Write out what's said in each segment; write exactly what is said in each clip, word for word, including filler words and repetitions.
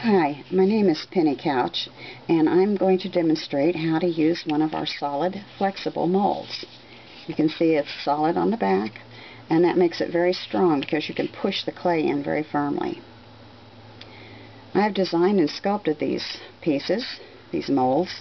Hi, my name is Penny Couch, and I'm going to demonstrate how to use one of our solid flexible molds. You can see it's solid on the back, and that makes it very strong because you can push the clay in very firmly. I've designed and sculpted these pieces, these molds,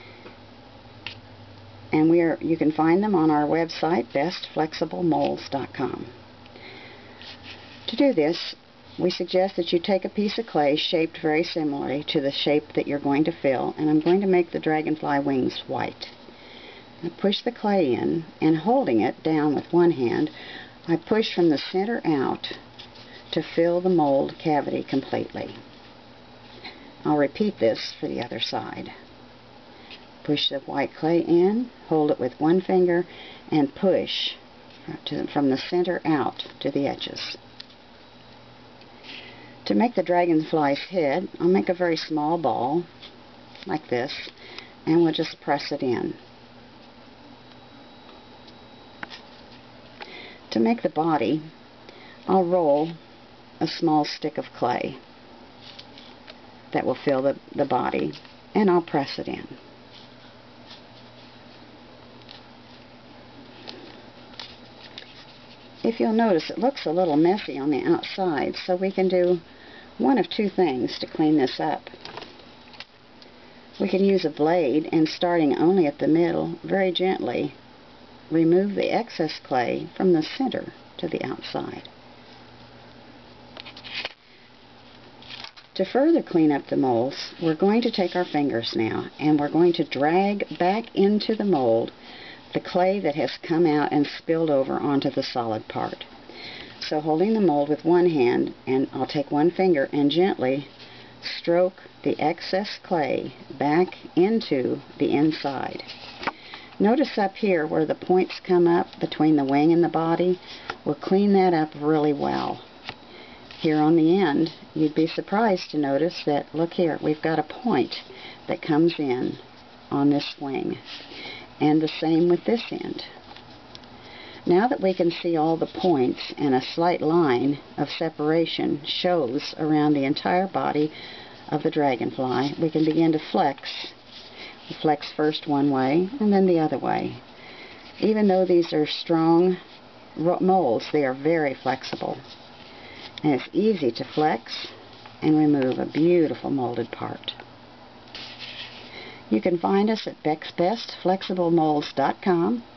and we are, you can find them on our website, best flexible molds dot com. To do this, we suggest that you take a piece of clay shaped very similarly to the shape that you're going to fill, and I'm going to make the dragonfly wings white. I push the clay in, and holding it down with one hand, I push from the center out to fill the mold cavity completely. I'll repeat this for the other side. Push the white clay in, hold it with one finger, and push to, from the center out to the edges. To make the dragonfly's head, I'll make a very small ball, like this, and we'll just press it in. To make the body, I'll roll a small stick of clay that will fill the, the body, and I'll press it in. If you'll notice, it looks a little messy on the outside, so we can do one of two things to clean this up. We can use a blade, and starting only at the middle, very gently remove the excess clay from the center to the outside. To further clean up the molds, we're going to take our fingers now, and we're going to drag back into the mold the clay that has come out and spilled over onto the solid part. So holding the mold with one hand, and I'll take one finger and gently stroke the excess clay back into the inside. Notice up here where the points come up between the wing and the body. We'll clean that up really well. Here on the end, you'd be surprised to notice that, look here, we've got a point that comes in on this wing. And the same with this end. Now that we can see all the points and a slight line of separation shows around the entire body of the dragonfly, we can begin to flex. We flex first one way and then the other way. Even though these are strong molds, they are very flexible. And it's easy to flex and remove a beautiful molded part. You can find us at best flexible molds dot com.